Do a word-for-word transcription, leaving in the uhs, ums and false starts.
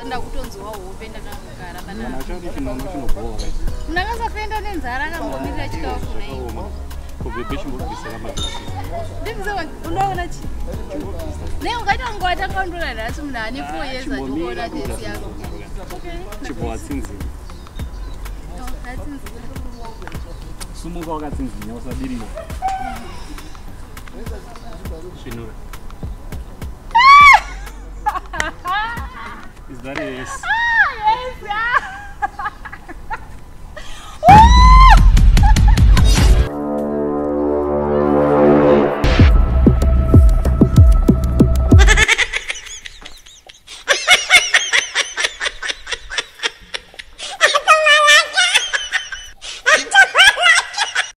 ndakutonzwa hope ndakagara kana achadi chinono chinobhora ndakasapenda nenzara akambomirira chikafu kubebe chimbobvisira maglasi ndikuziva unoona chi ne ungaita nguva takandora nhasi munhu ane four years atikuona tesi yako chiboatsinzira sumuka wakatsinzinya usadirira svinura Is that a yes? Ah, yes, yeah.